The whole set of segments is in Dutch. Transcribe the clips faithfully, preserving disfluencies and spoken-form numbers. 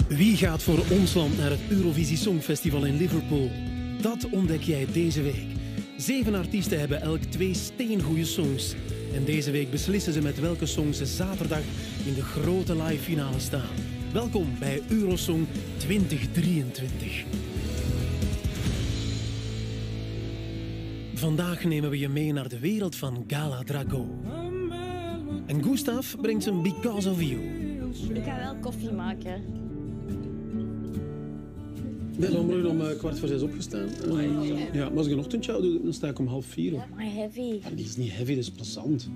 Wie gaat voor ons land naar het Eurovisie Songfestival in Liverpool? Dat ontdek jij deze week. Zeven artiesten hebben elk twee steengoeie songs. En deze week beslissen ze met welke song ze zaterdag in de grote live finale staan. Welkom bij Eurosong twintig drieëntwintig. Vandaag nemen we je mee naar de wereld van Gala Drago. En Gustav brengt zijn Because of You. Ik ga wel koffie maken. Ik ben vanmorgen om uh, kwart voor zes opgestaan. Uh, ja, maar als ik een ochtendje doe, dan sta ik om half vier op. Maar heavy. Ja, die is niet heavy, dat is plezant.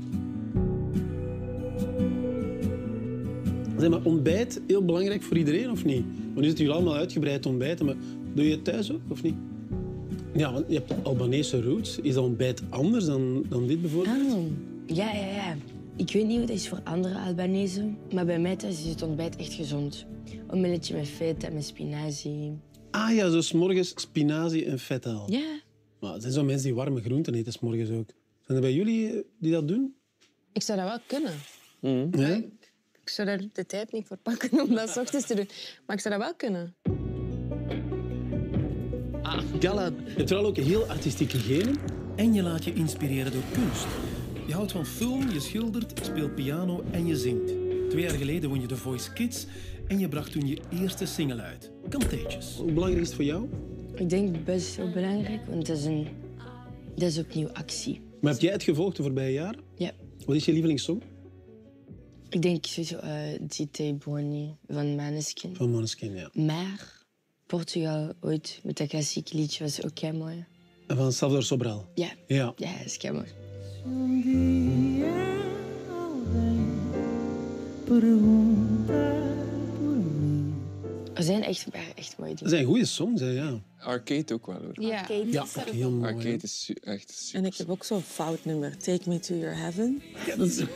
Zeg maar, ontbijt heel belangrijk voor iedereen, of niet? Want nu zitten jullie allemaal uitgebreid ontbijten, maar doe je het thuis ook, of niet? Ja, want je hebt Albanese roots. Is dat ontbijt anders dan, dan dit bijvoorbeeld? Oh, ja, ja, ja. Ik weet niet hoe het is voor andere Albanezen, maar bij mij thuis is het ontbijt echt gezond. Omeletje met feta en met spinazie. Ah ja, zo 's morgens spinazie en feta al. Ja. Maar het zijn zo mensen die warme groenten eten 's morgens ook. Zijn er bij jullie die dat doen? Ik zou dat wel kunnen. Mm. Maar Ja? ik, ik zou daar de tijd niet voor pakken om dat 's ochtends te doen. Maar ik zou dat wel kunnen. Gala, je hebt vooral ook heel artistieke genen. En je laat je inspireren door kunst. Je houdt van film, je schildert, je speelt piano en je zingt. Twee jaar geleden won je The Voice Kids en je bracht toen je eerste single uit, Contagious. Hoe belangrijk is het voor jou? Ik denk best wel belangrijk, want dat is, een, dat is opnieuw actie. Maar heb jij het gevolgd de voorbije jaren? Ja. Wat is je lievelingssong? Ik denk sowieso uh, G T Borny van Maneskin. Van Måneskin, ja. Maar Portugal ooit met dat klassieke liedje was ook kei mooi. En van Salvador Sobral? Ja. Ja. Ja, dat is kei mooi. Er zijn echt een paar echt mooie Dat dingen. zijn goede songs, hè, ja. Arcade ook wel, hoor. Ja. Arcade. Ja, ook heel mooi. Arcade hè. is su- echt super. En ik heb ook zo'n fout nummer. Take me to your heaven. Ja, dat is...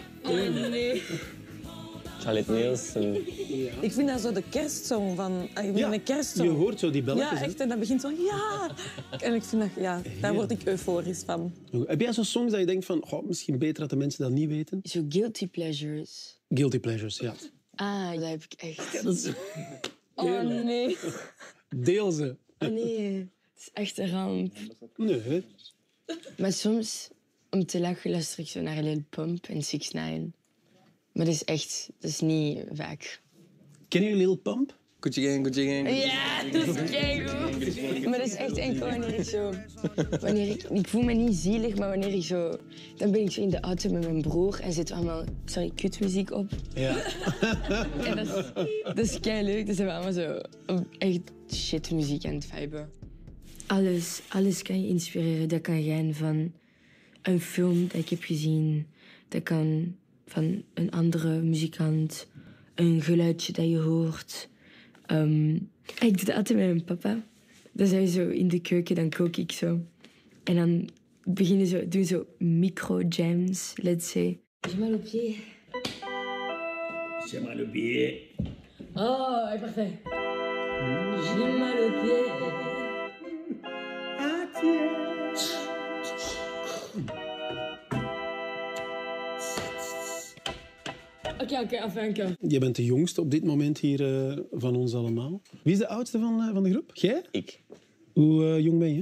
Charlotte Nielsen. Ik vind dat zo de kerstsong van... Ik vind Ja, een kerstsong. je hoort zo die belletjes. Ja, hè. echt. En dat begint zo... Ja! En ik vind dat... Ja, daar word ik euforisch van. Heb jij zo'n songs dat je denkt van... Goh, misschien beter dat de mensen dat niet weten? Zo guilty pleasures. Guilty Pleasures, ja. Ah, dat heb ik echt. Dat is... Oh nee. Deel ze. Oh nee. Het is echt een ramp. Nee, hè. Maar soms, om te lachen, luister ik zo naar Lil Pump en six nine. Maar dat is echt... Dat is niet vaak. Kennen jullie Lil Pump? Gucci Gang, Gucci Gang. Ja, dat is keigoed. Maar dat is echt enkel wanneer ik zo... Wanneer ik, ik voel me niet zielig, maar wanneer ik zo... Dan ben ik zo in de auto met mijn broer en zit allemaal... Sorry, kutmuziek op. Ja. En dat is, dat is keileuk. Dus zijn we allemaal zo... Echt shitmuziek aan het viben. Alles, alles kan je inspireren. Dat kan gaan van een film dat ik heb gezien. Dat kan van een andere muzikant. Een geluidje dat je hoort. Um, ik doe dat altijd met mijn papa. Dan zijn we zo in de keuken, dan kook ik zo. En dan beginnen zo, doen zo micro-jams, let's say. J'ai mal au pied. J'ai mal au pied. Oh, est parfait. J'ai mal au pied. Oké, oké, enfin, oké. Je bent de jongste op dit moment hier uh, van ons allemaal. Wie is de oudste van, uh, van de groep? Jij? Ik. Hoe uh, jong ben je?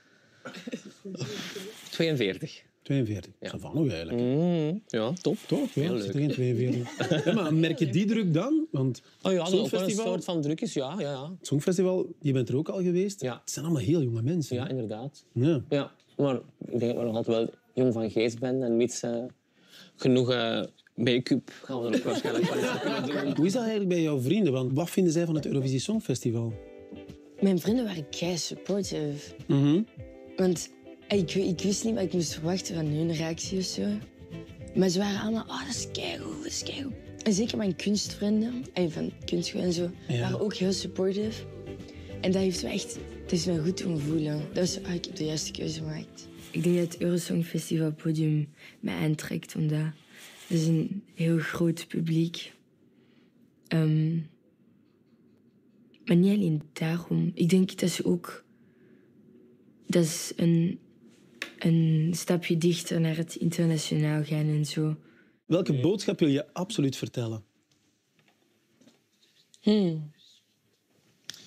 tweeënveertig. tweeënveertig. Ja. Dat van nog eigenlijk. Mm, ja, top. Toch? Ja, Heel zit er leuk. geen tweeënveertig. Ja, maar merk je die druk dan? Want Oh ja, dat is ook wel een Songfestival, soort van drukjes. Ja, ja, ja. het Songfestival, je bent er ook al geweest. Ja. Het zijn allemaal heel jonge mensen. Ja, inderdaad. Ja. Ja, maar ik denk dat we nog altijd wel jong van geest ben en mits uh, genoeg uh, make-up gaan we er ook waarschijnlijk wel eens kunnen doen. Hoe is dat eigenlijk bij jouw vrienden? Want wat vinden zij van het Eurovisie Songfestival? Mijn vrienden waren kei supportive. Mhm. Want ik, ik wist niet wat ik moest verwachten van hun reactie of zo. Maar ze waren allemaal, oh, dat is keigoed, dat is keigoed. En zeker mijn kunstvrienden, en van kunstschool en zo, Ja. waren ook heel supportive. En dat heeft me echt, dat is me goed doen voelen. Dat was, oh, ik heb de juiste keuze gemaakt. Ik denk dat het Eurosongfestival podium mij aantrekt, omdat het is een heel groot publiek. Um, maar niet alleen daarom. Ik denk dat ze ook... Dat is een, een stapje dichter naar het internationaal gaan en zo. Welke boodschap wil je absoluut vertellen? Hmm.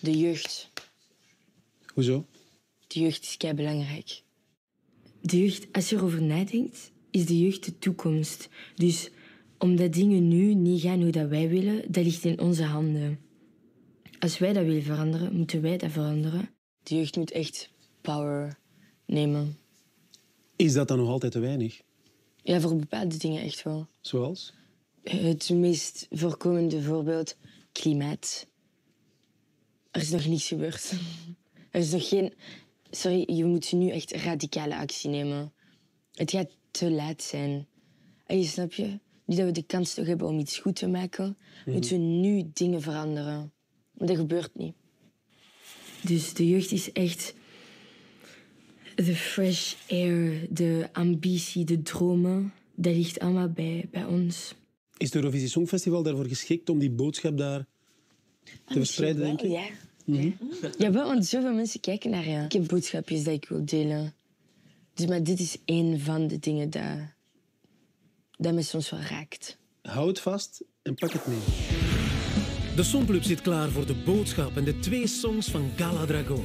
De jeugd. Hoezo? De jeugd is kei belangrijk. De jeugd, als je erover nadenkt, is de jeugd de toekomst. Dus omdat dingen nu niet gaan hoe dat wij willen, dat ligt in onze handen. Als wij dat willen veranderen, moeten wij dat veranderen. De jeugd moet echt power nemen. Is dat dan nog altijd te weinig? Ja, voor bepaalde dingen echt wel. Zoals? Het meest voorkomende voorbeeld, klimaat. Er is nog niets gebeurd. Er is nog geen... Sorry, je moet nu echt radicale actie nemen. Het gaat te laat zijn. En je snap je? Nu dat we de kans toch hebben om iets goed te maken, mm-hmm. moeten we nu dingen veranderen. Maar dat gebeurt niet. Dus de jeugd is echt... de fresh air, de ambitie, de dromen. Dat ligt allemaal bij, bij ons. Is het Eurovisie Songfestival daarvoor geschikt om die boodschap daar te ah, verspreiden, wel, denk je? Ja. Mm-hmm. Ja, wel, want zoveel mensen kijken naar je. Ik heb boodschapjes dat ik wil delen. Dus, maar dit is één van de dingen dat, dat me soms wel raakt. Hou het vast en pak het mee. De Songclub zit klaar voor de boodschap en de twee songs van Gala Drago.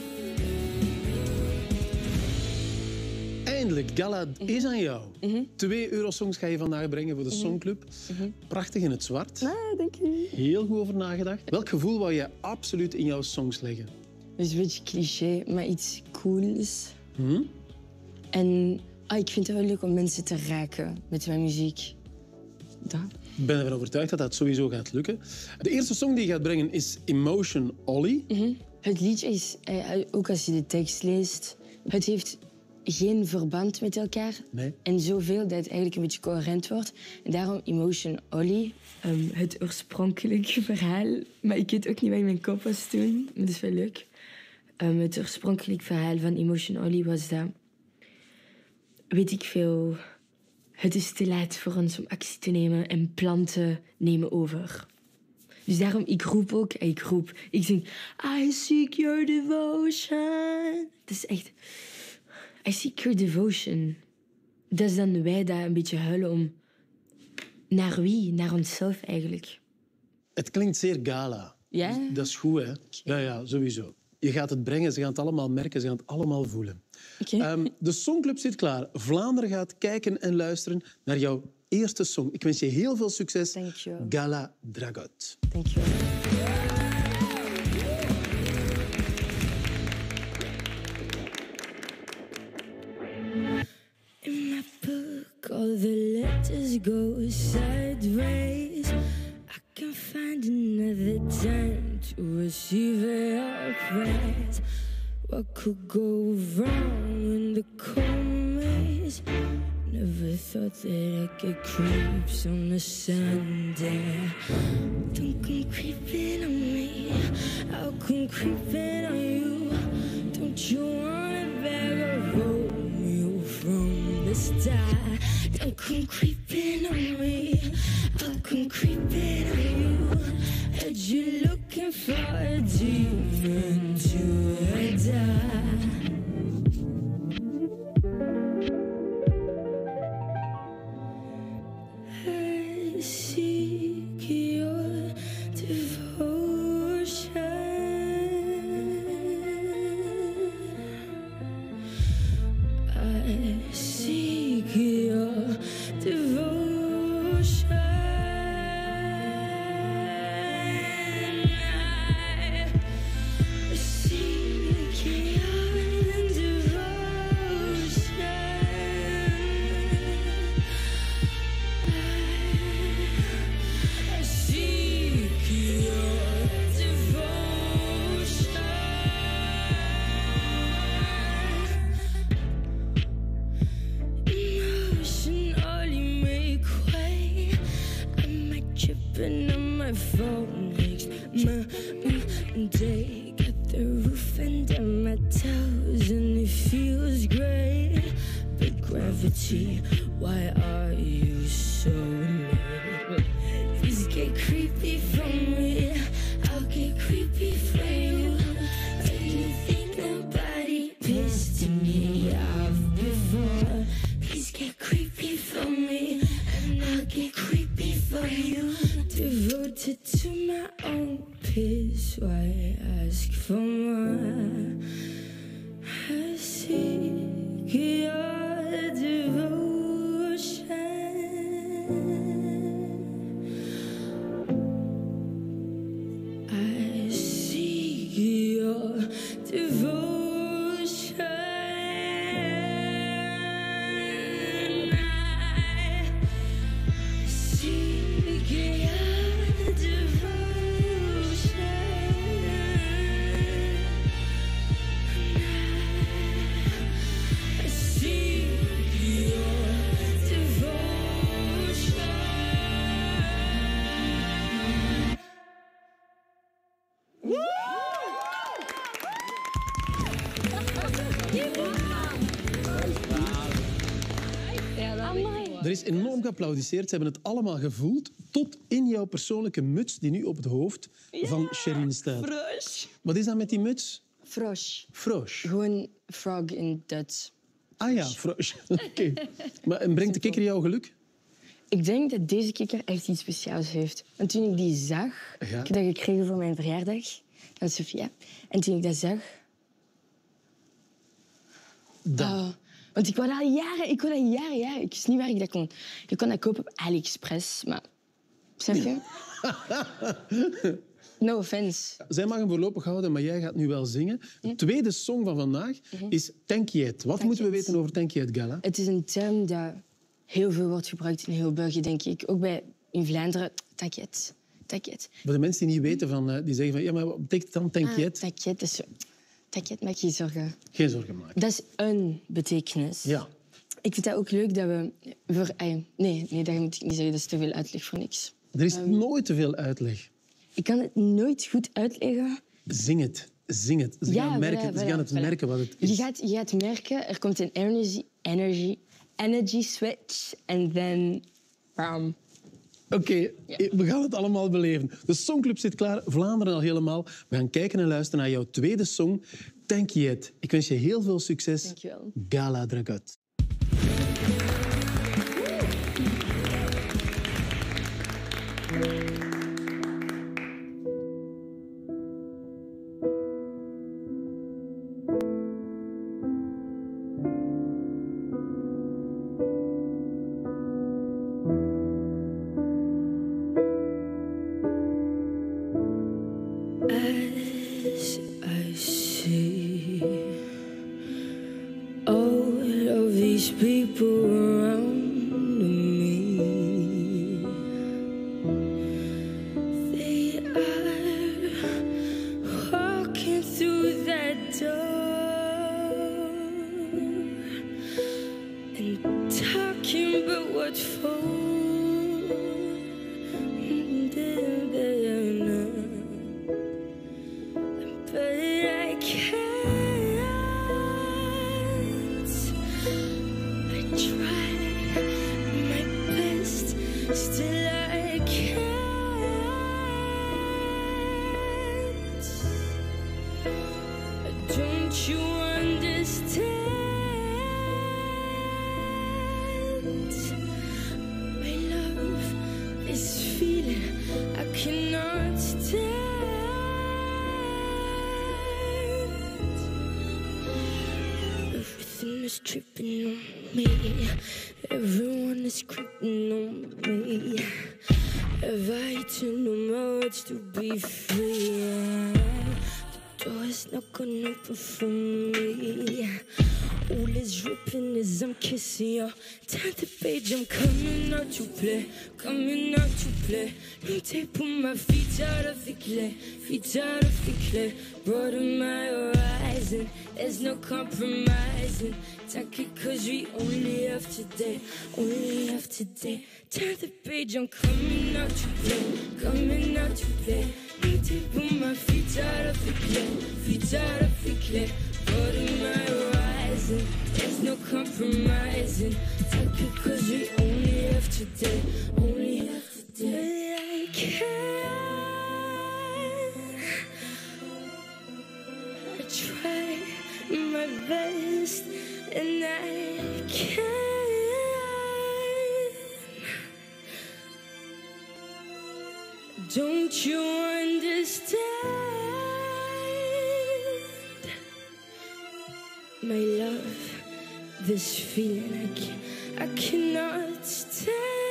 Eindelijk, Gala is aan jou. Mm-hmm. Twee Eurosongs ga je vandaag brengen voor de Mm-hmm. Songclub. Mm-hmm. Prachtig in het zwart. Ah, dank u. Heel goed over nagedacht. Welk gevoel wou jij absoluut in jouw songs leggen? Het is een beetje cliché, maar iets cools. Hm? En ah, ik vind het wel leuk om mensen te raken met mijn muziek. Dat. Ik ben ervan overtuigd dat dat sowieso gaat lukken. De eerste song die je gaat brengen is Emotion Ollie. Mm-hmm. Het liedje is, eh, ook als je de tekst leest, het heeft geen verband met elkaar. Nee. En zoveel dat het eigenlijk een beetje coherent wordt. En daarom Emotion Ollie. Um, het oorspronkelijke verhaal, maar ik weet ook niet wat in mijn kop was toen. Maar dat is wel leuk. Um, het oorspronkelijke verhaal van Emotion Ollie was dat... Weet ik veel... Het is te laat voor ons om actie te nemen en planten nemen over. Dus daarom, ik roep ook, ik roep, ik zing... I seek your devotion. Dat is echt... I seek your devotion. Dat is dan wij dat een beetje huilen om... Naar wie? Naar onszelf eigenlijk. Het klinkt zeer Gala. Ja? Dat is goed, hè? Ja, ja, sowieso. Je gaat het brengen, ze gaan het allemaal merken, ze gaan het allemaal voelen. Okay. Um, de Songclub zit klaar. Vlaanderen gaat kijken en luisteren naar jouw eerste song. Ik wens je heel veel succes. Dank je wel. Gala Dragot. Dank je wel. In my book, all the letters go sideways. I can find another time to receive your praise. What could go wrong in the cold? Never thought that I could creep on a Sunday. Don't come creeping on me, I'll come creeping on you. Don't you wanna beg or Romeo from the start? Don't come creeping on me, I'll come creeping on you. Heard you looking for a demon to die. I seek your devotion. I seek your devotion. I seek your devotion. I seek your devotion. Emotionally make way. I might trip and on my phone next Monday. Got the roof under my toes and it feels great. But gravity, why are you so late? Please get creepy from me, I'll get creepy for you. Do you think nobody pissed me off before? Please get creepy for me, and I'll get creepy for you. Devoted to my my own peace, why ask for more? I seek your devotion. I seek your devotion. Er is enorm geapplaudisseerd. Ze hebben het allemaal gevoeld. Tot in jouw persoonlijke muts die nu op het hoofd van Sherin staat. Frosch. Wat is dat met die muts? Frosch. Frosch. Gewoon frog in Duits. Ah ja, frosch. Oké. Okay. Maar en brengt de kikker jou geluk? Ik denk dat deze kikker echt iets speciaals heeft. Want toen ik die zag, Ja. ik heb dat gekregen voor mijn verjaardag van Sofia. En toen ik dat zag... Dan. Oh, want ik wou dat al jaren, ik wou dat jaren, jaren. Ik wist niet waar ik dat kon. Je kon dat kopen op AliExpress, maar... Snap je? No offense. Zij mag hem voorlopig houden, maar jij gaat nu wel zingen. De tweede song van vandaag is T'inquiète. Wat moeten we weten over T'inquiète, Gala? Het is een term dat heel veel wordt gebruikt in heel België, denk ik. Ook bij, in Vlaanderen. T'inquiète. T'inquiète. Voor de mensen die niet weten, van, uh, die zeggen van... Ja, maar wat betekent dan T'inquiète? Ah, t'inquiète, is zo... T'inquiète, maak je zorgen. Geen zorgen maken. Dat is een betekenis. Ja. Ik vind dat ook leuk dat we... Voor, ay, nee, nee, dat moet ik niet zeggen. Dat is te veel uitleg voor niks. Er is Um, nooit te veel uitleg. Ik kan het nooit goed uitleggen. Zing het. Zing het. Ze Ja, gaan, merken, voilà, ze gaan voilà, het voilà. merken wat het is. Je gaat, je gaat merken, er komt een energy, energy, energy switch en dan... Bam. Oké, okay, we gaan het allemaal beleven. De Songclub zit klaar, Vlaanderen al helemaal. We gaan kijken en luisteren naar jouw tweede song, T'inquiète. Ik wens je heel veel succes. Dankjewel. Gala Dragut. As I see all of these people around me, they are walking through that door and talking about what for. But I can't. I try my best, still I can't. Don't you understand? My love, this feeling I cannot stand. Everything is tripping on me. Everyone is creeping on me. Have I too much to be free? The door is not gonna open for me. All is dripping as I'm kissing you. Turn the page, I'm coming out to play, coming out to play. No tape on my feet out of the clay, feet out of the clay. Broaden my horizon, there's no compromising. Take it cause we only have today, only have today. Turn the page, I'm coming out to play, coming out to play. No tape on my feet out of the clay, feet out of the clay. Broaden my horizon, there's no compromising. Take it cause we only have today, only have today. I can't. I try my best and I can't. Don't you understand? My love, this feeling I, can, I cannot stand.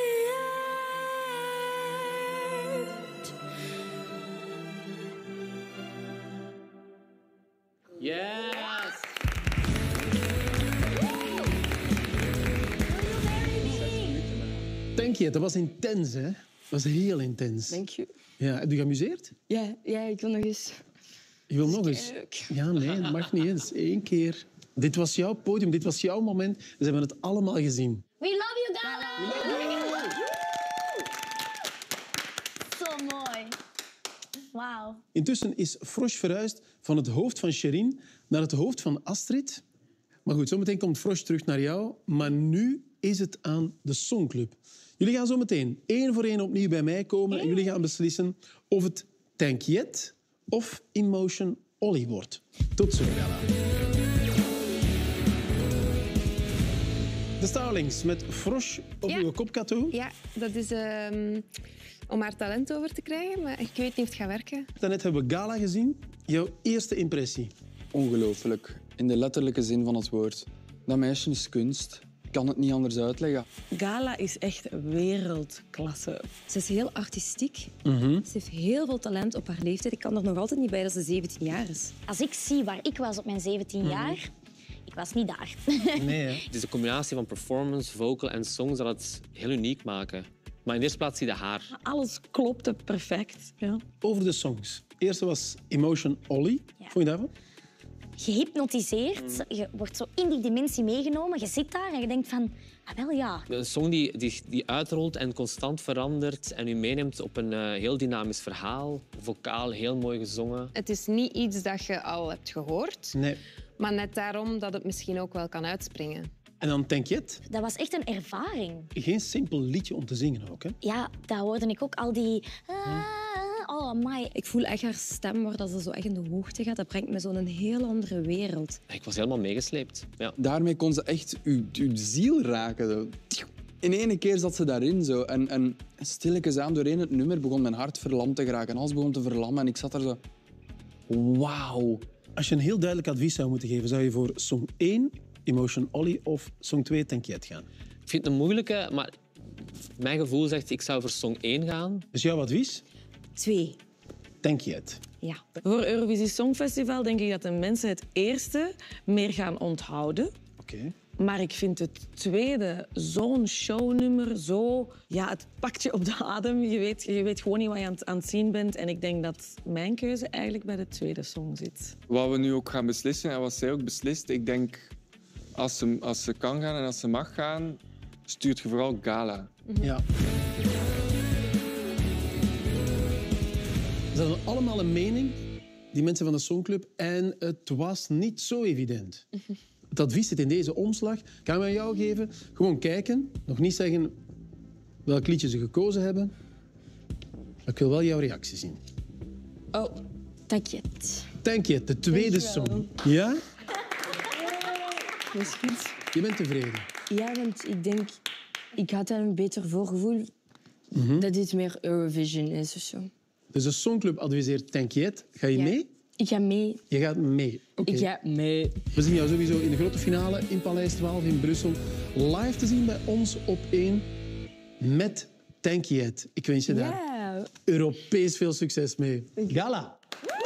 Yes! Denk je, dat was intens, hè? Dat was heel intens. Dank je. Ja, heb je geamuseerd? Ja, ja, ik wil nog eens. Je wil nog eens? Ja, nee, dat mag niet eens. Eén keer. Dit was jouw podium, dit was jouw moment. Ze hebben het allemaal gezien. We love you, Gala! Zo mooi. Wauw. Intussen is Frosh verhuisd van het hoofd van Sherin naar het hoofd van Astrid. Maar goed, zometeen komt Frosh terug naar jou. Maar nu is het aan de Songclub. Jullie gaan zo meteen één voor één opnieuw bij mij komen en jullie gaan beslissen of het T'inquiète of Emotion Olly wordt. Tot zo, Gala. De Starlings met Frosh op Ja. uw kopkatoe. Ja, dat is um, om haar talent over te krijgen, maar ik weet niet of het gaat werken. Daarnet hebben we Gala gezien. Jouw eerste impressie? Ongelooflijk. In de letterlijke zin van het woord. Dat meisje is kunst. Ik kan het niet anders uitleggen. Gala is echt wereldklasse. Ze is heel artistiek. Ze heeft heel veel talent op haar leeftijd. Ik kan er nog altijd niet bij dat ze zeventien jaar is. Als ik zie waar ik was op mijn zeventien jaar, ik was niet daar. Nee, hè? Het is de combinatie van performance, vocal en songs dat het heel uniek maken. Maar in de eerste plaats zie je haar. Alles klopte perfect. Ja. Over de songs. De eerste was Emotion Olly. Ja. Vond je daarvan? Gehypnotiseerd, je wordt zo in die dimensie meegenomen, je zit daar en je denkt van, ah wel ja. Een song die, die, die uitrolt en constant verandert en u meeneemt op een uh, heel dynamisch verhaal. Vocaal heel mooi gezongen. Het is niet iets dat je al hebt gehoord, Nee. maar net daarom dat het misschien ook wel kan uitspringen. En dan T'inquiète. Dat was echt een ervaring. Geen simpel liedje om te zingen ook, hè? Ja, daar hoorde ik ook al die... ah, oh, my. Ik voel echt haar stem waar dat ze zo echt in de hoogte gaat. Dat brengt me zo in een heel andere wereld. Ik was helemaal meegesleept. Ja. Daarmee kon ze echt uw, uw ziel raken. Zo. In één keer zat ze daarin. Zo. En, en stilletjes aan doorheen het nummer begon mijn hart verlamd te geraken. En alles begon te verlammen. En ik zat daar zo... Wauw. Als je een heel duidelijk advies zou moeten geven, zou je voor song één, Emotion Olly, of song twee, T'inquiète gaan? Ik vind het een moeilijke, maar mijn gevoel zegt ik zou voor song één gaan. Dus jouw advies? Twee. T'inquiète. Ja. Voor Eurovisie Songfestival denk ik dat de mensen het eerste meer gaan onthouden. Oké. Maar ik vind het tweede zo'n shownummer, zo... Ja, het pakt je op de adem. Je weet, je weet gewoon niet wat je aan het, aan het zien bent. En ik denk dat mijn keuze eigenlijk bij de tweede song zit. Wat we nu ook gaan beslissen en wat zij ook beslist, ik denk als ze, als ze kan gaan en als ze mag gaan, stuurt je vooral Gala. Ja. Ze hadden allemaal een mening, die mensen van de Songclub, en het was niet zo evident. Het advies zit in deze omslag. Gaan we aan jou geven. Gewoon kijken. Nog niet zeggen welk liedje ze gekozen hebben. Maar ik wil wel jouw reactie zien. Oh, T'inquiète. T'inquiète, de tweede song. Ja? Dat is goed. Je bent tevreden. Ja, want ik denk... Ik had al een beter voorgevoel dat dit meer Eurovision is of zo. Dus de Songclub adviseert T'inquiète. Ga je Ja. mee? Ik ga mee. Je gaat mee. Oké. Ik ga mee. We zien jou sowieso in de grote finale in Paleis twaalf in Brussel. Live te zien bij ons op één met T'inquiète. Ik wens je daar Ja. Europees veel succes mee. Gala!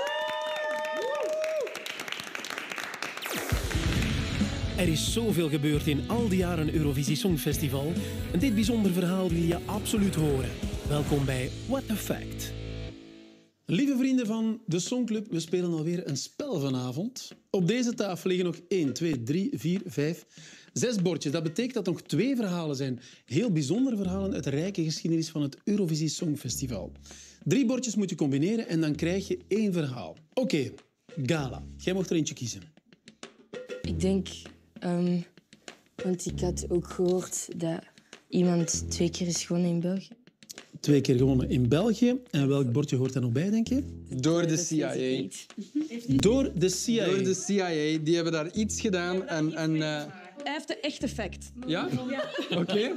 Er is zoveel gebeurd in al die jaren Eurovisie Songfestival. En dit bijzonder verhaal wil je absoluut horen. Welkom bij What the Fact. Lieve vrienden van de Songclub, we spelen alweer een spel vanavond. Op deze tafel liggen nog één, twee, drie, vier, vijf, zes bordjes. Dat betekent dat nog twee verhalen zijn. Heel bijzondere verhalen uit de rijke geschiedenis van het Eurovisie Songfestival. Drie bordjes moet je combineren en dan krijg je één verhaal. Oké, okay, Gala, jij mocht er eentje kiezen. Ik denk... Um, want ik had ook gehoord dat iemand twee keer is gewonnen in België. Twee keer gewonnen in België. En welk bordje hoort daar nog bij, denk je? Door de C I A. Door de C I A. Door de C I A. Die hebben daar iets gedaan en... en uh... Hij heeft de echte fact. Ja? Oké. Okay.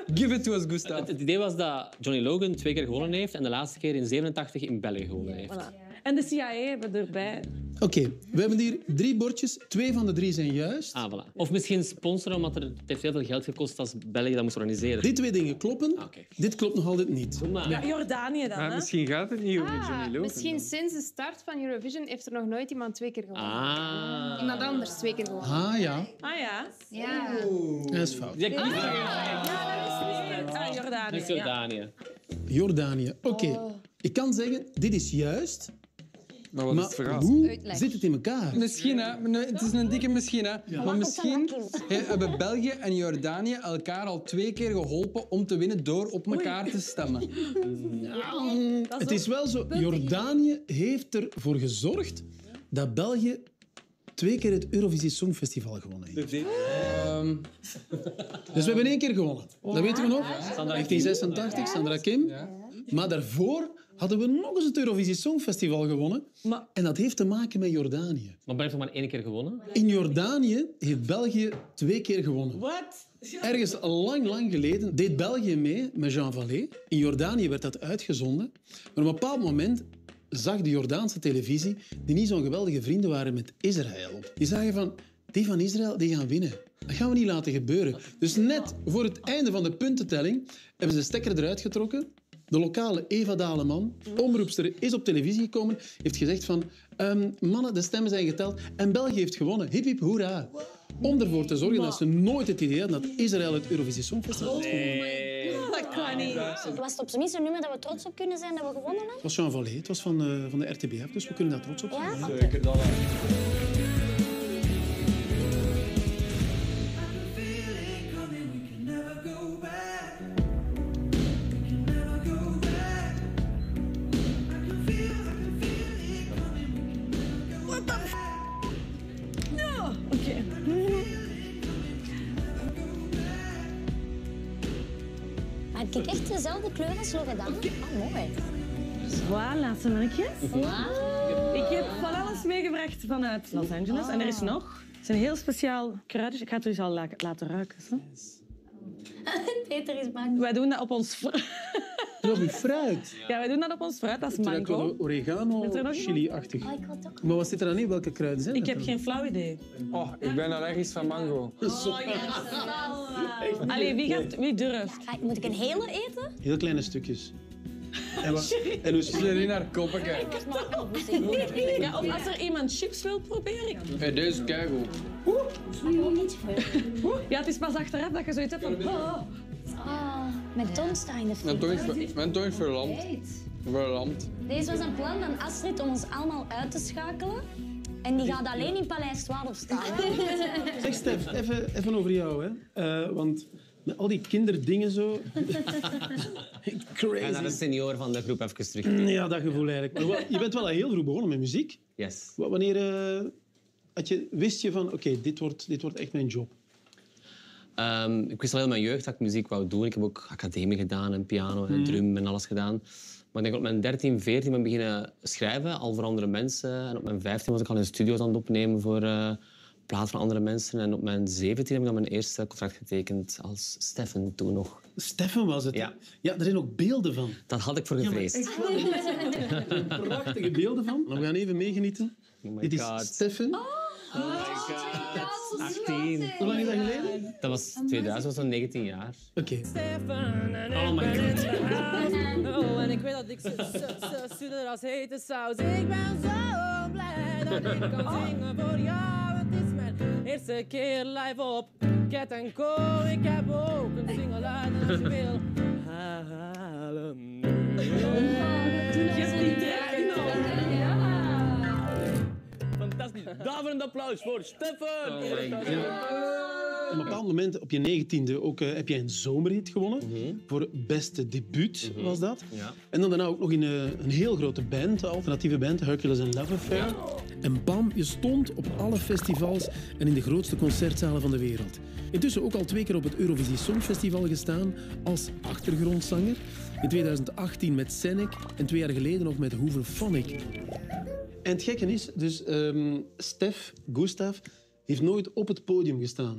Give it to us, Gustav. Het, het idee was dat Johnny Logan twee keer gewonnen heeft en de laatste keer in zevenentachtig in België gewonnen heeft. Voilà. En de C I A hebben erbij. Oké, okay, we hebben hier drie bordjes. Twee van de drie zijn juist. Ah, voilà. Of misschien sponsoren, omdat er, het heeft heel veel geld gekost als België dat moest organiseren. Die twee dingen kloppen. Ah, okay. Dit klopt nog altijd niet. Ja, Jordanië dan, Maar hè? misschien gaat het niet over Ah, Johnny Logan. misschien sinds de start van Eurovision heeft er nog nooit iemand twee keer gewonnen. Ah. Iemand anders twee keer gewonnen. Ah ja, Ah ja. Ja. dat is fout. Ja, ah, Ja, dat is niet. Ah, Jordanië. dat is Ja. Jordanië. Jordanië. Oké, okay. Ik kan zeggen, dit is juist. Maar wat is het Maar verhaal? hoe Uitleg. zit het in elkaar? Misschien, hè. Nee, het is een dikke misschien, hè. Maar misschien hè, hebben België en Jordanië elkaar al twee keer geholpen om te winnen door op elkaar te stemmen. Het is wel zo, Jordanië heeft ervoor gezorgd dat België twee keer het Eurovisie Songfestival gewonnen heeft. Um, Dus we hebben één keer gewonnen. Dat weten we nog. negentien zesentachtig, Sandra Kim. Maar daarvoor hadden we nog eens het Eurovisie Songfestival gewonnen. Maar- En dat heeft te maken met Jordanië. Maar België heeft nog maar één keer gewonnen. In Jordanië heeft België twee keer gewonnen. Wat? Ergens lang, lang geleden deed België mee met Jean Vallée. In Jordanië werd dat uitgezonden. Maar op een bepaald moment zag de Jordaanse televisie, die niet zo'n geweldige vrienden waren met Israël, die zagen van, die van Israël die gaan winnen. Dat gaan we niet laten gebeuren. Dus net voor het einde van de puntentelling hebben ze de stekker eruit getrokken. De lokale Eva Daleman, omroepster, is op televisie gekomen, heeft gezegd van, um, mannen, de stemmen zijn geteld en België heeft gewonnen. Hip, hip, hoera. Om ervoor te zorgen dat ze nooit het idee hadden dat Israël het Eurovisie Songfestival had gewonnen. Dat kan niet. Was het op zijn minst een nummer dat we trots op kunnen zijn dat we gewonnen hebben? Het was Jean Vallée, het was van, uh, van de R T B F, dus we kunnen daar trots op zijn. Ja? Zeker, dat wel. Oké. Maar heb ik echt dezelfde kleur als Loredana? Oh, mooi. Voilà, mannetjes. Wauw. Ik heb van alles meegebracht vanuit Los Angeles. En er is nog. Het is een heel speciaal kruidje. Ik ga het dus al la- laten ruiken. Zo. Peter is bang. Wij doen dat op ons fruit. Nog een fruit. Ja, wij doen dat op ons fruit. Dat is Het ruikt mango. wel oregano, Is er nog chili-achtig. Oh, ik wil het ook. Maar wat zit er dan in? Welke kruiden zijn Ik dat heb dan? geen flauw idee. Oh, ik ben allergisch van mango. Allee, wie, gaat, wie durft? Ga- Moet ik een hele eten? Heel kleine stukjes. En, wat, en hoe Ze zijn niet naar koppen kijken. Ja, of als er iemand chips wil proberen. Hey, deze is keigoed. Ja, het is pas achteraf dat je zoiets hebt van... Oh. Oh, mijn tong staat in de Mijn tong friet. is, ver- mijn tong is verlamd. Verlamd. Deze was een plan van Astrid om ons allemaal uit te schakelen. En die gaat alleen in Paleis twaalf staan. hè. Zeg Stef, even, even over jou. Hè. Uh, want met al die kinderdingen zo... Ga naar de Crazy. senior van de groep even terug. Ja, dat gevoel eigenlijk. Maar wel, je bent wel al heel vroeg begonnen met muziek. Yes. Wa- Wanneer uh, had je, wist je van, oké, okay, dit, wordt, dit wordt echt mijn job? Um, ik wist al heel mijn jeugd dat ik muziek wou doen. Ik heb ook academie gedaan en piano en drum en alles gedaan. Maar ik denk op mijn dertien, veertien ben ik beginnen schrijven, al voor andere mensen. En op mijn vijftien was ik al in studio's aan het opnemen voor uh, plaat van andere mensen. En op mijn zeventien heb ik dan mijn eerste contract getekend als Steffen toen nog. Steffen was het. Ja. Ja, er zijn ook beelden van. Dat had ik voor gevreesd. Echt wel. Er zijn prachtige beelden van. We gaan even meegenieten. Oh my Dit is God. Steffen. achttien. Hoe lang is dat geleden? Dat was tweeduizend, was dan negentien jaar. Oké. Oh my God. Oh, en ik weet dat ik zo, zo, zo zuurder als hete saus. Ik ben zo blij dat ik kan zingen voor jou. Het is mijn eerste keer live op Cat en Co. Ik heb ook een single uit als je wil halen. Je hebt die trek Fantastisch. Daverend applaus voor Steffen. Op een bepaald moment, op je negentiende, ook, uh, heb jij een zomerhit gewonnen. Mhm. Voor beste debuut was dat. Ja. En dan daarna ook nog in uh, een heel grote band, een alternatieve band, Hercules and Love Affair. En bam, je stond op alle festivals en in de grootste concertzalen van de wereld. Intussen ook al twee keer op het Eurovisie Songfestival gestaan als achtergrondzanger. In tweeduizend achttien met Senek en twee jaar geleden nog met Hooverphonic. En het gekke is, dus um, Stef, Gustav, heeft nooit op het podium gestaan.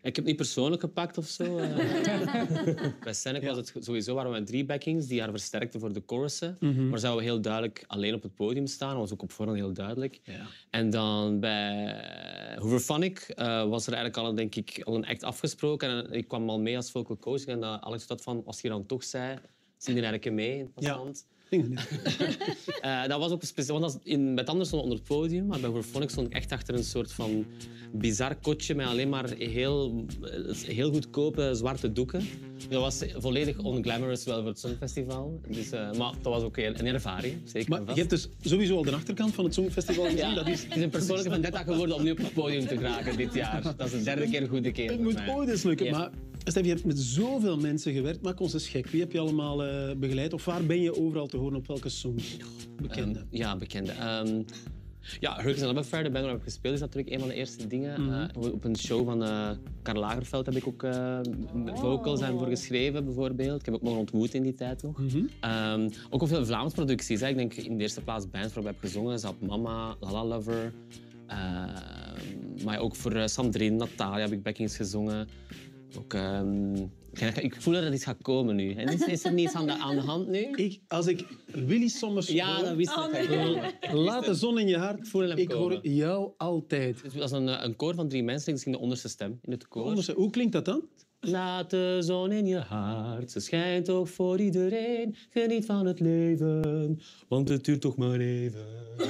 Ik heb het niet persoonlijk gepakt of zo. Uh. Bij Senek was het sowieso waren we met drie backings die haar versterkten voor de chorussen. Mm-hmm. Maar zouden we heel duidelijk alleen op het podium staan. Dat was ook op voorhand heel duidelijk. Ja. En dan bij Hooverphonic uh, was er eigenlijk al, denk ik, al een act afgesproken. En ik kwam al mee als vocal coach. En dat Alex dat van, als je dan toch zei, zie je eigenlijk mee in het ja. uh, dat was ook speciaal, want in, met anders stond onder het podium, maar bij Hooverphonic stond ik echt achter een soort van bizar kotje met alleen maar heel, heel goedkope zwarte doeken. Dat was volledig onglamorous wel voor het Songfestival. Dus, uh, maar dat was ook een ervaring, zeker. Maar je hebt dus sowieso al de achterkant van het Songfestival gezien. Ja, dat is... Het is een persoonlijke vendetta geworden om nu op het podium te geraken dit jaar. Dat is de derde keer een goede keer. Het moet ooit eens lukken, ja. Maar... Stef, je hebt met zoveel mensen gewerkt. Maak ons eens gek. Wie heb je allemaal uh, begeleid? Of waar ben je overal te horen? Op welke songs? Bekende. Um, ja, bekende. Um, ja, Hercules and Love Affair, de band waar ik heb gespeeld, is natuurlijk een van de eerste dingen. Mm-hmm. uh, op een show van uh, Karl Lagerfeld heb ik ook uh, vocals en voor geschreven, bijvoorbeeld. Ik heb ook mogen ontmoeten in die tijd nog. Mm-hmm. um, ook op veel Vlaamse producties. Hè. Ik denk in de eerste plaats bands waarop ik heb gezongen. Zap Mama, La La Lover. Uh, maar ook voor uh, Sandrine, Natalia heb ik backings gezongen. Ook, um, ik voel dat er iets gaat komen nu. En is, is er niets aan de, aan de hand nu? Ik, als ik Willy Sommers ja, hoor... dat wist ik. Oh, nee. Laat de zon in je hart. Voelen ik komen. Hoor jou altijd. Dat is een, een koor van drie mensen. Misschien de onderste stem in het koor. Onderste. Hoe klinkt dat dan? Laat de zon in je hart. Ze schijnt toch voor iedereen. Geniet van het leven. Want het duurt toch maar even.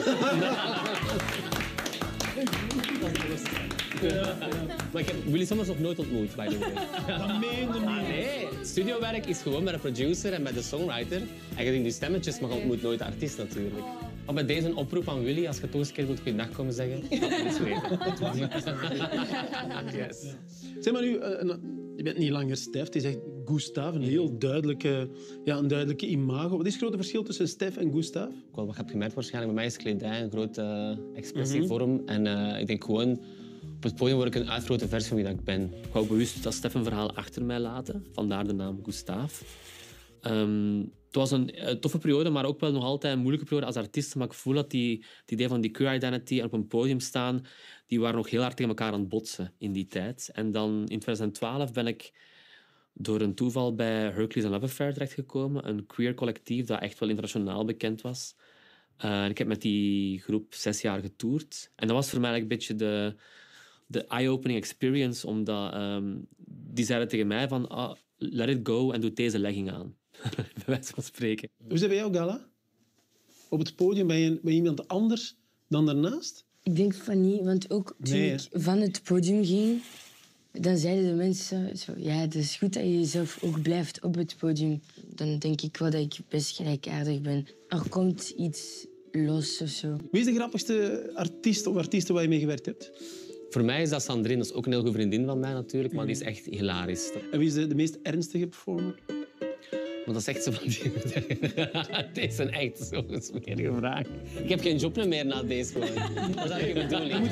Ja, ja. Maar ik heb Willy Sommers nog nooit ontmoet, by the way. Dat meende niet. Ah, nee, het studiowerk is gewoon met een producer en met de songwriter. En je ziet die stemmetjes, maar je ontmoet nooit de artiest natuurlijk. Maar bij deze een oproep aan Willy, als je toch eens een keer wilt goeiedag komen zeggen, dat we eens weten. Yes. Zeg maar nu, uh, je bent niet langer Stef, het is echt Gustav, een heel duidelijke, ja, een duidelijke imago. Wat is het grote verschil tussen Stef en Gustav? Wat je hebt gemerkt waarschijnlijk, bij mij is kledij een grote uh, expressievorm. Mm-hmm. En uh, ik denk gewoon... Op het podium word ik een uitgrote versie van wie dat ik ben. Ik wou bewust dat Stef een verhaal achter mij laten. Vandaar de naam Gustav. Um, het was een, een toffe periode, maar ook wel nog altijd een moeilijke periode als artiest. Maar ik voel dat die, het idee van die queer identity en op een podium staan, die waren nog heel hard tegen elkaar aan het botsen in die tijd. En dan in twintig twaalf ben ik door een toeval bij Hercules and Love Affair terechtgekomen. Een queer collectief dat echt wel internationaal bekend was. Uh, en ik heb met die groep zes jaar getoerd. En dat was voor mij eigenlijk een beetje de... de eye-opening experience, omdat um, die zeiden tegen mij van ah, let it go en doe deze legging aan. Bij wijze van spreken. Hoe is het bij jou, Gala? Op het podium ben je, ben je iemand anders dan daarnaast? Ik denk van niet, want ook toen nee, ik van het podium ging, dan zeiden de mensen zo, ja, het is goed dat je jezelf ook blijft op het podium. Dan denk ik wel dat ik best gelijkaardig ben. Er komt iets los of zo. Wie is de grappigste artiest of artiesten waar je mee gewerkt hebt? Voor mij is dat Sandrine. Dat is ook een heel goede vriendin van mij natuurlijk, maar die is echt hilarisch. En wie is de, de meest ernstige performer? Want dat is echt zo van die... Deze zijn echt zo smerige vragen. Ik heb geen job meer na deze gewoon. Dat is eigenlijk de bedoeling.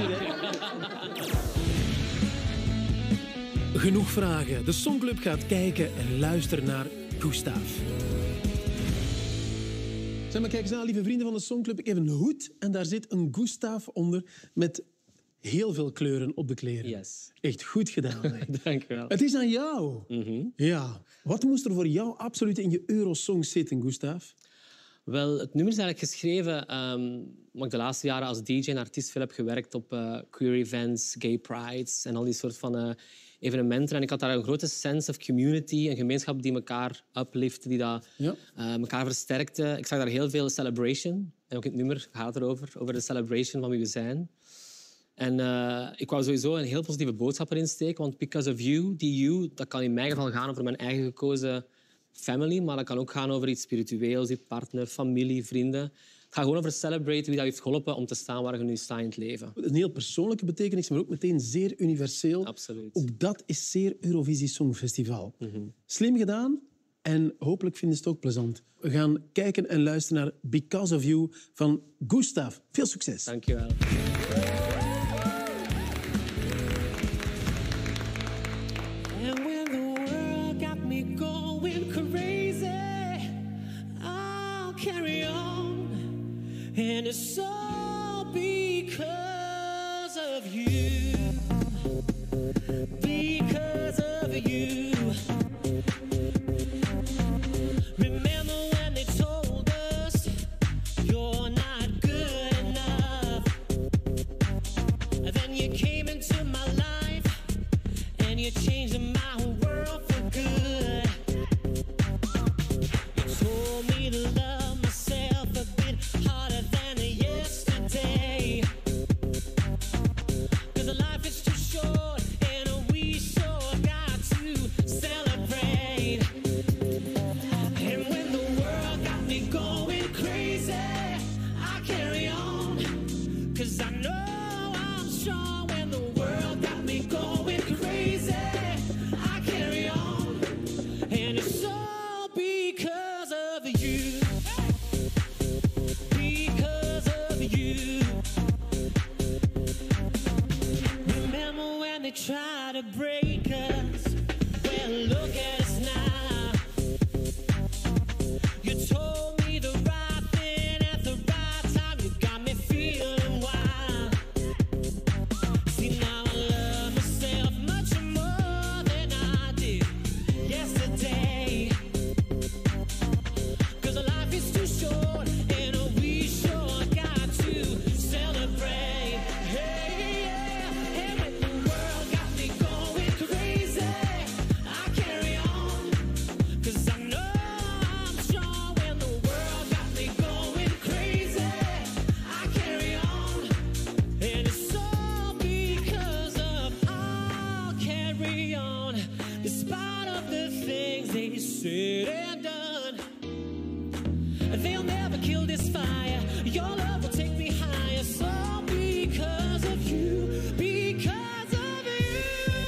Genoeg vragen. De Songclub gaat kijken en luisteren naar Gustav. Zeg maar, kijk eens aan, lieve vrienden van de Songclub. Ik heb een hoed en daar zit een Gustav onder met heel veel kleuren op de kleren. Yes. Echt goed gedaan. Dank je wel. Het is aan jou. Mm-hmm. Ja. Wat moest er voor jou absoluut in je Eurosong zitten, Gustav? Wel, het nummer is eigenlijk geschreven um, omdat ik de laatste jaren als D J en artiest veel heb gewerkt op uh, queer events, gay prides en al die soort van uh, evenementen. En ik had daar een grote sense of community, een gemeenschap die elkaar uplifte, die dat, ja. uh, elkaar versterkte. Ik zag daar heel veel celebration. En ook het nummer gaat erover, over de celebration van wie we zijn. En uh, ik wou sowieso een heel positieve boodschap erin steken, want because of you, die you, dat kan in mijn geval gaan over mijn eigen gekozen family, maar dat kan ook gaan over iets spiritueels, je partner, familie, vrienden. Het gaat gewoon over celebraten wie dat heeft geholpen om te staan waar je nu staat in het leven. Een heel persoonlijke betekenis, maar ook meteen zeer universeel. Absoluut. Ook dat is zeer Eurovisie Songfestival. Mm-hmm. Slim gedaan en hopelijk vinden ze het ook plezant. We gaan kijken en luisteren naar Because of You van Gustav. Veel succes. Dank je wel. And it's all because of you. because of you. Remember when they told us you're not good enough? Then you came into my life and you changed my world for good. You told me to love myself a bit harder than yesterday. 'Cause life is too short and we sure got to celebrate. And when the world got me going crazy, I carry on. 'Cause I know I'm strong. When the world got me going crazy, I carry on. And it's all because of you. Because of you. Remember when they tried to break us? Well, look at us now. You told me the right thing at the right time. You got me feeling wild. See, now I love myself much more than I did yesterday. 'Cause life is too short and we sure got to celebrate. Hey, yeah. And when the world got me going crazy, I carry on. 'Cause I know I'm strong. When the world got me going crazy, I carry on. And it's all because of I'll carry on. Despite of the things they said and done, they'll never kill this fire. Your love will take me higher. So because of you, because of you.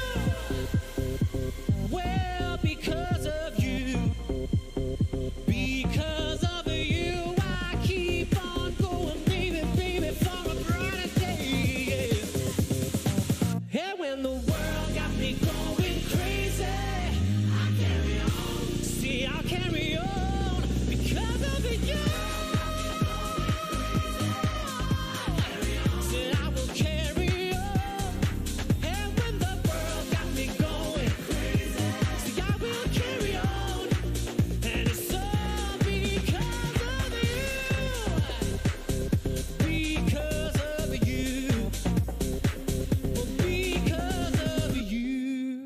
Well, because of you. Because of you, I keep on going, baby, baby, for a brighter day. Yeah. And when the world got me going crazy, I carry on. See, I'll carry on because of you. Said I will carry on. And when the world got me going crazy, see, I will carry on. And it's all because of you. Because of you. Well, because of you.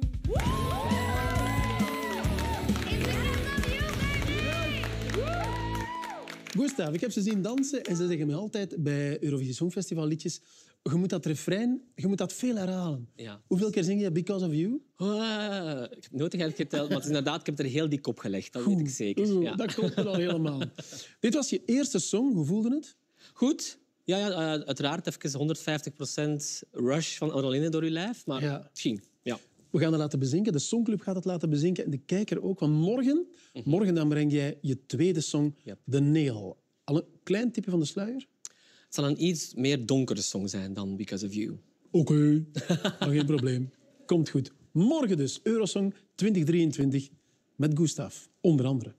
Gustav, ik heb ze zien dansen en ze zeggen me altijd bij Eurovisie Songfestival liedjes, je moet dat refrein, je moet dat veel herhalen. Ja. Hoeveel keer zing je Because of You? Ah, ik heb nooit echt geteld, maar het is inderdaad, ik heb er heel dik op gelegd. Dat weet ik zeker. Oeh, Ja. Dat komt er al helemaal. Dit was je eerste song, hoe voelde het? Goed. Ja, ja uh, uiteraard even honderdvijftig procent rush van adrenaline door je lijf, maar Ja. het ging. Ja. We gaan het laten bezinken, de Songclub gaat het laten bezinken en de kijker ook. Want morgen, Mhm. morgen dan breng jij je tweede song, Yep. The Nail. Al een klein tipje van de sluier? Het zal een iets meer donkere song zijn dan Because of You. Oké, okay. Geen probleem. Komt goed. Morgen dus, Eurosong twintig drieëntwintig met Gustav, onder andere.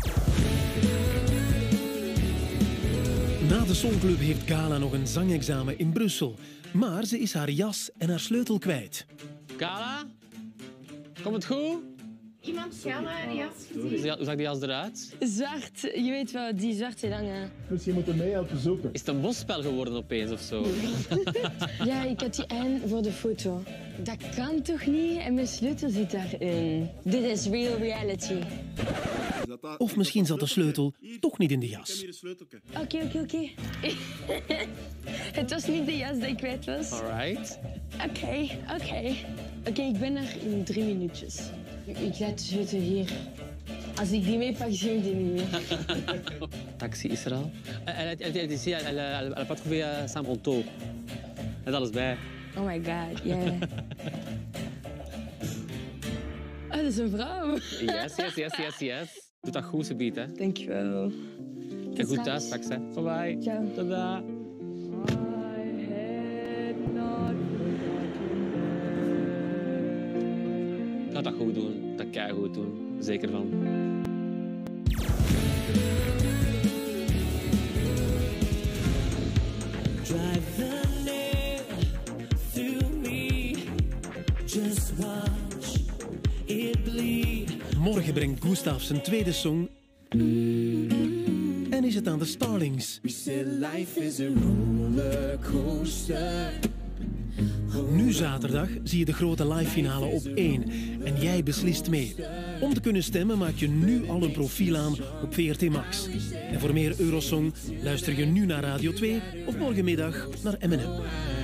Na de Songclub heeft Gala nog een zangexamen in Brussel. Maar ze is haar jas en haar sleutel kwijt. Kala? Komt het goed? Iemand Gala die jas Hoe zag hoe zag die jas eruit? Zwart, je weet wel, die zwarte lange. Dus je moet er mee helpen zoeken. Is het een bosspel geworden opeens of zo? Ja, ik had die aan voor de foto. Dat kan toch niet? En mijn sleutel zit daarin. Dit is real reality. Of misschien zat de sleutel toch niet in de jas. Oké, oké, oké. Het was niet de jas die ik kwijt was. Alright. Oké, oké. Oké, ik ben er in drie minuutjes. Ik laat de sleutel hier. Als ik die meepak, zie ik die niet meer. Taxi is er al. Elle, elle, elle, ici, elle, elle, elle a pas trouvé uh, son manteau. Er is alles bij. Oh my god, ja. Yeah. Oh, dat is een vrouw. Yes, yes, yes, yes, yes. Doe dat goed, Sabiet, hè. Dankjewel. Kijk goed thuis straks, hè. Bye bye. Ciao. Tada. Ik ga dat goed doen. Dat kan je goed doen. Zeker van. Drive the nail through me. Just Morgen brengt Gustav zijn tweede song. En is het aan de Starlings. Nu zaterdag zie je de grote live finale op één. En jij beslist mee. Om te kunnen stemmen maak je nu al een profiel aan op V R T Max. En voor meer Eurosong luister je nu naar Radio twee of morgenmiddag naar M en M.